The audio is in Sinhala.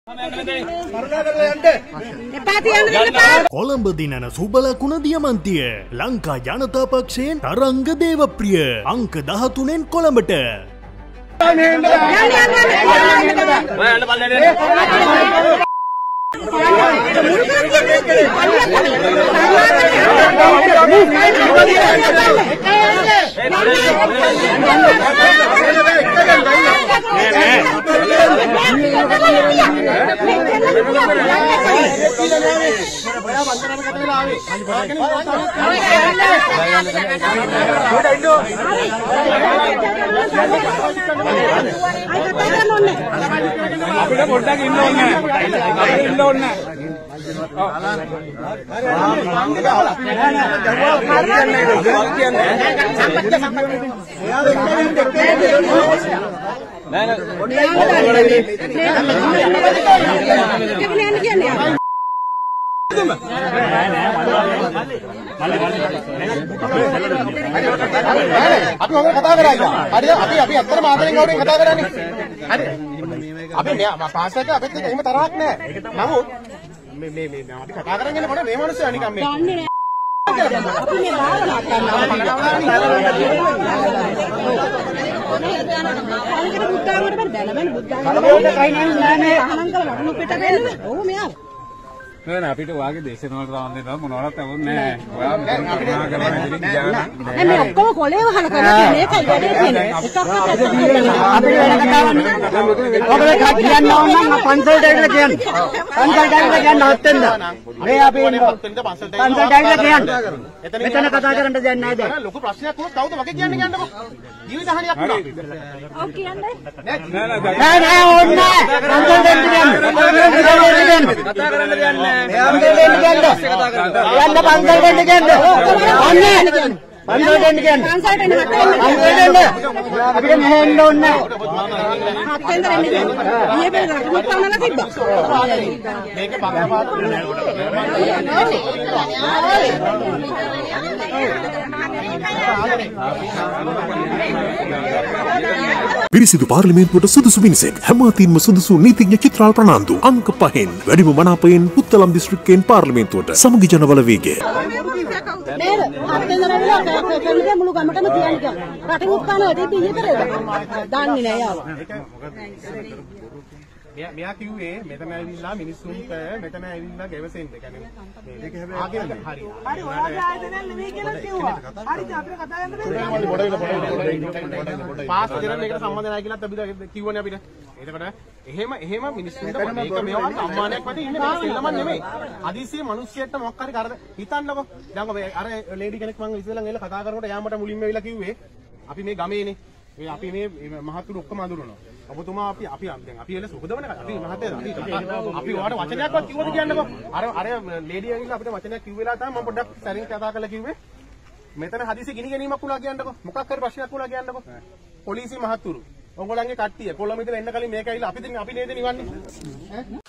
කොළඹ දිනන සුබලකුණ දියමන්තිය ලංකා ජනතා පක්ෂයෙන් තරංග දේවප්‍රිය අංක 13න් කොළඹට අපිට වාගේ දේශන වලට දාන්න දෙනවා මොනවවත් අවුන්නේ නැහැ. මේ ඔක්කොම කොලේ වහන කරලා මේකයි වැඩේ තියෙන්නේ. අපිට වෙන කතාවක් නෙවෙයි. ඔබලා කියන්න ඕන නම් පන්සලට ඇවිල්ලා කියන්න. පන්සලට ඇවිල්ලා කියන්න හොත්තෙන්ද. මේ අපි පන්සලට ඇවිල්ලා කියන්න. මෙතන කතා කරන්න දෙයක් නැහැ දැන්. ලොකු ප්‍රශ්නයක් වුණොත් කවුද වගේ කියන්නේ කියන්නකෝ. ජීවිත හානියක් වුණා. ඔව් කියන්නේ. නෑ ඕන්නේ. පන්සලට කියන්න. කතා කරන්න දෙයක් නැහැ. පිරිසිදු පාර්ලිමේන්තුවට සුදුසු මිනිසෙක් හැමතින්ම සුදුසු නීතිඥ චිත්‍රාල් ප්‍රනාන්දු අංක 5න් වැඩිම මනාපයෙන් පුත්තලම් දිස්ත්‍රික්කයෙන් පාර්ලිමේන්තුවට සමගි ජනබල වේගය මුළු ගමටම කියන්නේ රටින් උත්පාන වැඩි පිළිතරද දන්නේ නෑ යාළුවා මෙයා කිව්වේ මෙතන ඇවිල්ලා මිනිස්සුන්ට මෙතන ඇවිල්ලා ගැවසෙන්න. කියන්නේ මේක හැබැයි හරි. හරි ඔයාලා ආයතන නෙමෙයි කියලා කිව්වා. හරිද අපිට කතා කරන්න බැහැ. පාස් දෙන්න මේකට සම්බන්ධ නැහැ කියලාත් අපි කිව්වනේ අපිට. එතකොට එහෙම මිනිස්සුන්ට මේක මේවා සම්මානයක් වගේ ඉන්නේ මේ සෙල්ලම නෙමෙයි. අදිසිය මිනිස්සෙක්ට මොකක් හරි කරද හිතන්නකෝ. දැන් මේ අර ලේඩි කෙනෙක් මම ඉස්සෙල්ලා ගිහලා කතා කරනකොට එයා මට මුලින්ම ඇවිල්ලා කිව්වේ අපි මේ ගමේනේ. අපි මේ මහතුරු ඔක්කොම අඳුරනවා. ඔබතුමා අපි එල සුබදවන අපි මහත්තයා අපි ඔයාලට වචනයක්වත් කිව්වද කියන්නකෝ. අර ලේඩි ඇවිල්ලා අපිට වචනයක් කිව්වෙලා තමයි මම පොඩ්ඩක් සැරින් කතා කරලා කිව්වේ. මෙතන හදිසි ගිනි ගැනීමක් වුණා කියන්නකෝ. මොකක් හරි ප්‍රශ්නයක් වුණා කියන්නකෝ. පොලිසිය මහතුරු ඔයගොල්ලන්ගේ කට්ටිය කොළඹ ඉඳලා එන්න කලින් මේක ඇවිල්ලා අපි නේද නිවන්නේ?